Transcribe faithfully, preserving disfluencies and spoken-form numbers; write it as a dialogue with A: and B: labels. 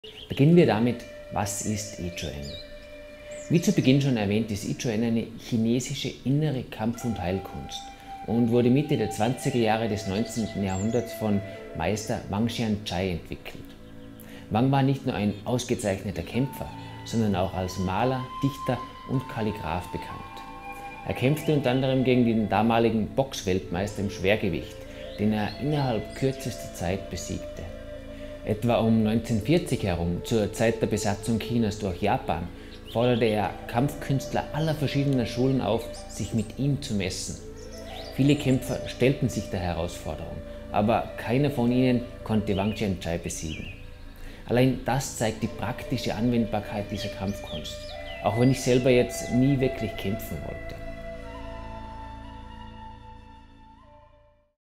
A: Beginnen wir damit, was ist I Chuan? Wie zu Beginn schon erwähnt, ist I Chuan eine chinesische innere Kampf- und Heilkunst und wurde Mitte der zwanziger Jahre des neunzehnten Jahrhunderts von Meister Wang Xianchai entwickelt. Wang war nicht nur ein ausgezeichneter Kämpfer, sondern auch als Maler, Dichter und Kalligraph bekannt. Er kämpfte unter anderem gegen den damaligen Boxweltmeister im Schwergewicht, den er innerhalb kürzester Zeit besiegte. Etwa um neunzehnhundertvierzig herum, zur Zeit der Besatzung Chinas durch Japan, forderte er Kampfkünstler aller verschiedener Schulen auf, sich mit ihm zu messen. Viele Kämpfer stellten sich der Herausforderung, aber keiner von ihnen konnte Wang Xianchai besiegen. Allein das zeigt die praktische Anwendbarkeit dieser Kampfkunst, auch wenn ich selber jetzt nie wirklich kämpfen wollte.